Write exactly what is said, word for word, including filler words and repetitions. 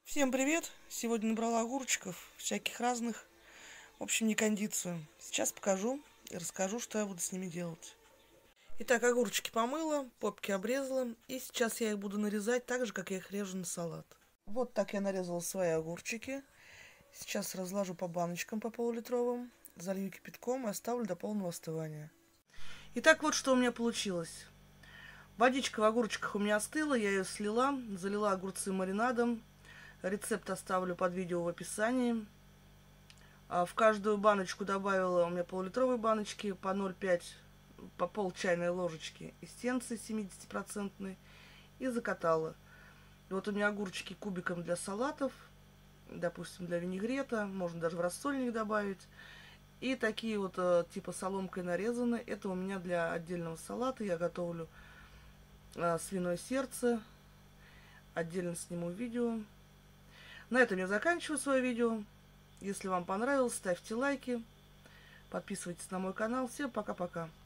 Всем привет! Сегодня набрала огурчиков, всяких разных. В общем, не кондицию. Сейчас покажу и расскажу, что я буду с ними делать. Итак, огурчики помыла, попки обрезала. И сейчас я их буду нарезать так же, как я их режу на салат. Вот так я нарезала свои огурчики. Сейчас разложу по баночкам по полулитровым. Залью кипятком и оставлю до полного остывания. Итак, вот что у меня получилось. Водичка в огурчиках у меня остыла, я ее слила, залила огурцы маринадом. Рецепт оставлю под видео в описании. В каждую баночку добавила, у меня пол-литровые баночки, по ноль целых пять десятых, по пол чайной ложечки эссенции семидесятипроцентной и закатала. И вот у меня огурчики кубиком для салатов, допустим, для винегрета, можно даже в рассольник добавить. И такие вот типа соломкой нарезаны. Это у меня для отдельного салата. Я готовлю свиное сердце. Отдельно сниму видео. На этом я заканчиваю свое видео. Если вам понравилось, ставьте лайки, подписывайтесь на мой канал. Всем пока-пока.